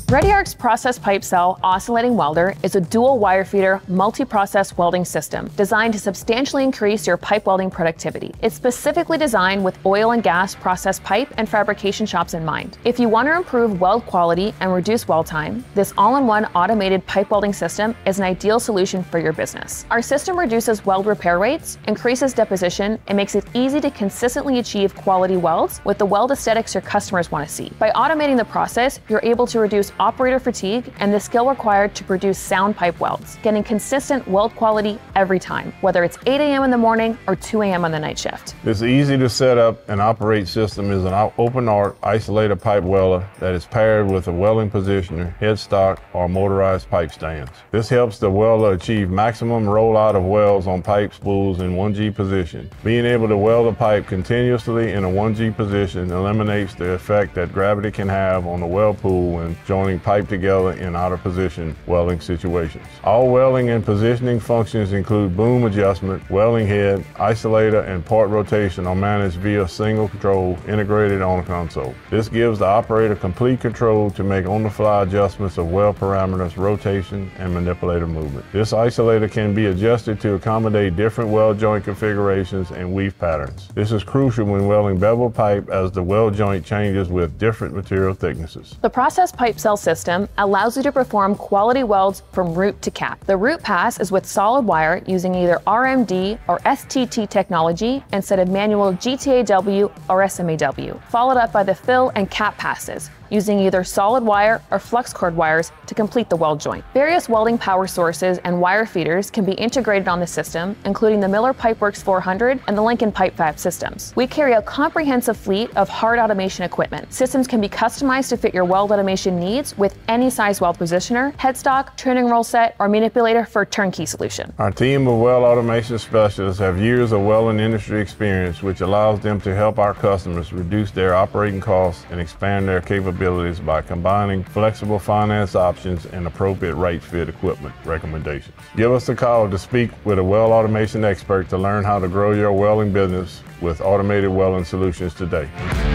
Red-D-Arc's process pipe cell oscillating welder is a dual wire feeder multi-process welding system designed to substantially increase your pipe welding productivity. It's specifically designed with oil and gas process pipe and fabrication shops in mind. If you want to improve weld quality and reduce weld time, this all-in-one automated pipe welding system is an ideal solution for your business. Our system reduces weld repair rates, increases deposition, and makes it easy to consistently achieve quality welds with the weld aesthetics your customers want to see. By automating the process, you're able to reduce operator fatigue and the skill required to produce sound pipe welds, getting consistent weld quality every time, whether it's 8 a.m. in the morning or 2 a.m. on the night shift. This easy to set up and operate system is an open arc isolated pipe welder that is paired with a welding positioner, headstock, or motorized pipe stands. This helps the welder achieve maximum rollout of welds on pipe spools in 1G position. Being able to weld a pipe continuously in a 1G position eliminates the effect that gravity can have on the weld pool when joining pipe together in out of position welding situations. All welding and positioning functions include boom adjustment, welding head, isolator, and part rotation are managed via single control integrated on a console. This gives the operator complete control to make on-the-fly adjustments of weld parameters, rotation, and manipulator movement. This isolator can be adjusted to accommodate different weld joint configurations and weave patterns. This is crucial when welding bevel pipe as the weld joint changes with different material thicknesses. The process pipe cell system allows you to perform quality welds from root to cap. The root pass is with solid wire using either RMD or STT technology instead of manual GTAW or SMAW, followed up by the fill and cap passes using either solid wire or flux cord wires to complete the weld joint. Various welding power sources and wire feeders can be integrated on the system, including the Miller Pipeworks 400 and the Lincoln Pipe Fab systems. We carry a comprehensive fleet of hard automation equipment. Systems can be customized to fit your weld automation needs with any size weld positioner, headstock, turning roll set, or manipulator for a turnkey solution. Our team of weld automation specialists have years of welding industry experience, which allows them to help our customers reduce their operating costs and expand their capabilities by combining flexible finance options and appropriate right fit equipment recommendations. Give us a call to speak with a weld automation expert to learn how to grow your welding business with automated welding solutions today.